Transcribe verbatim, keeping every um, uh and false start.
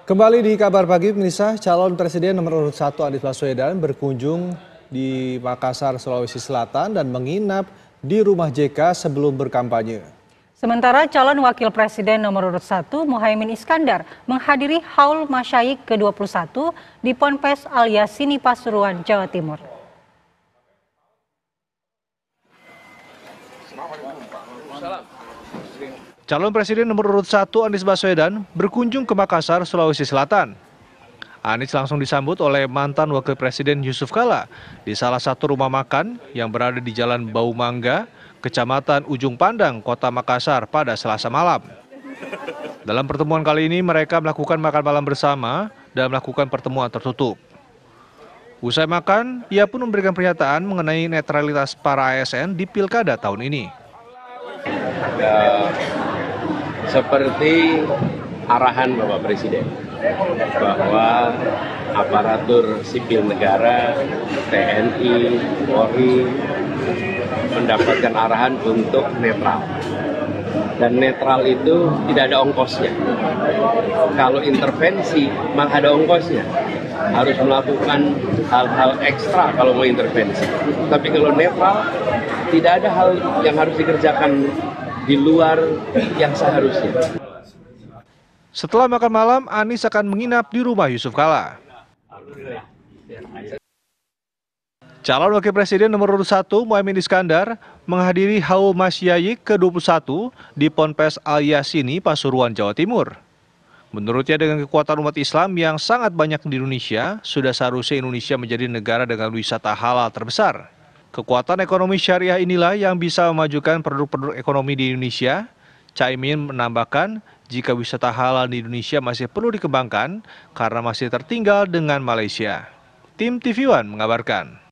Kembali di kabar pagi, pemirsa, calon presiden nomor urut satu Anies Baswedan berkunjung di Makassar, Sulawesi Selatan dan menginap di rumah J K sebelum berkampanye. Sementara calon wakil presiden nomor urut satu Muhaimin Iskandar menghadiri haul masyayikh ke dua puluh satu di Ponpes Al Yasini Pasuruan, Jawa Timur. Calon Presiden nomor urut satu Anies Baswedan berkunjung ke Makassar, Sulawesi Selatan. Anies langsung disambut oleh mantan Wakil Presiden Yusuf Kala di salah satu rumah makan yang berada di Jalan Bau Mangga, Kecamatan Ujung Pandang, Kota Makassar pada Selasa malam. Dalam pertemuan kali ini mereka melakukan makan malam bersama dan melakukan pertemuan tertutup. Usai makan, ia pun memberikan pernyataan mengenai netralitas para A S N di Pilkada tahun ini. Ya, seperti arahan Bapak Presiden bahwa aparatur sipil negara, T N I, Polri mendapatkan arahan untuk netral. Dan netral itu tidak ada ongkosnya. Kalau intervensi malah ada ongkosnya. Harus melakukan hal-hal ekstra kalau mau intervensi. Tapi kalau netral, tidak ada hal yang harus dikerjakan di luar yang seharusnya. Setelah makan malam, Anies akan menginap di rumah Yusuf Kala. Calon Wakil Presiden nomor urut satu Muhaimin Iskandar menghadiri haul masyayikh ke dua puluh satu di Ponpes Al Yasini, Pasuruan, Jawa Timur. Menurutnya dengan kekuatan umat Islam yang sangat banyak di Indonesia, sudah seharusnya Indonesia menjadi negara dengan wisata halal terbesar. Kekuatan ekonomi syariah inilah yang bisa memajukan produk-produk ekonomi di Indonesia. Caimin menambahkan, jika wisata halal di Indonesia masih perlu dikembangkan karena masih tertinggal dengan Malaysia. Tim T V One mengabarkan.